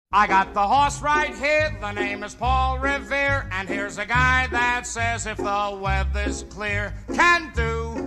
I got the horse right here, the name is Paul Revere, and here's a guy that says if the weather's clear, can do